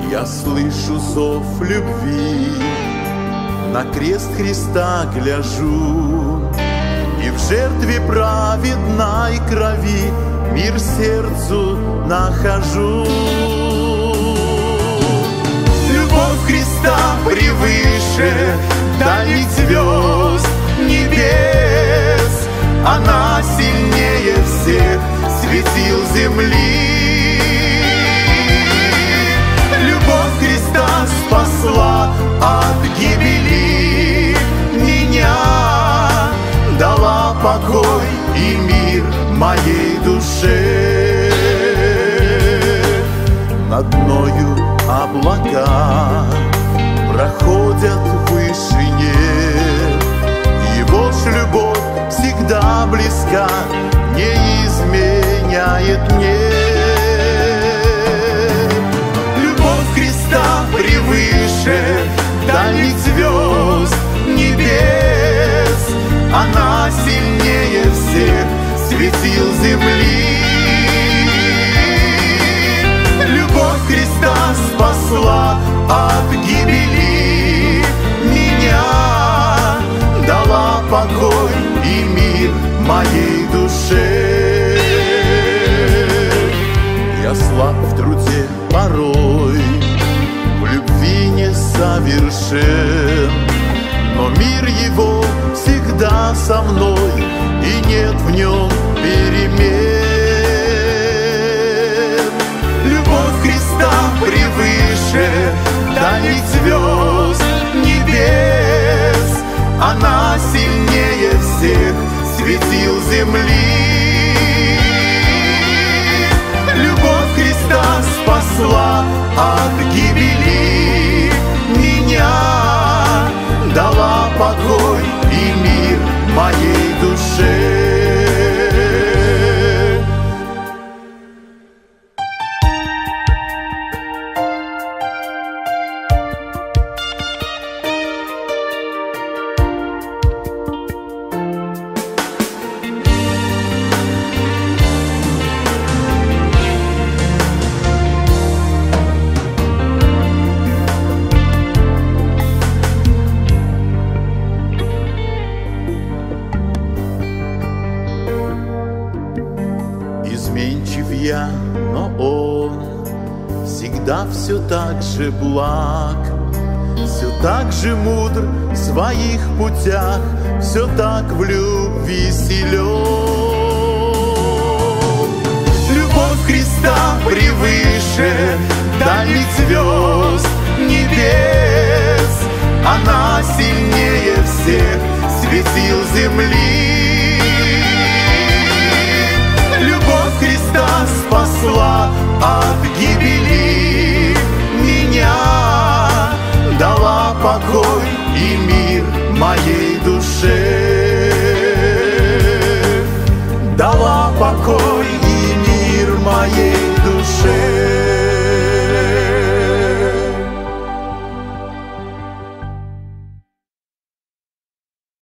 Я слышу зов любви, на крест Христа гляжу, и в жертве праведной крови мир сердцу нахожу. Любовь Христа превыше дальних звезд, небес, она сильнее всех светил земли. Любовь Христа спасла от гибели меня, дала покой и мир моей душе. Над мною облака проходят в вышине, Его ж любовь всегда близка, не изменяет мне. Любовь Христа превыше дальних звезд, небес, она сильнее всех светил земли. Любовь Христа спасла от гибели меня, дала покой и мир моей душе. Я слаб в труде порой, в любви не совершен, но мир Его всегда со мной, и нет в нем перемен. Любовь Христа превыше дальних звезд, небес, она сильнее всех светил земли. Любовь Христа спасла от гибели меня, дала покой и мир моей душе. Изменчив я, но Он всегда все так же благ, все так же мудр в своих путях, все так в любви силен. Любовь Христа превыше дальних звезд, небес, она сильнее всех светил земли. Любовь Христа спасла от гибели меня, дала покой и мир моей душе.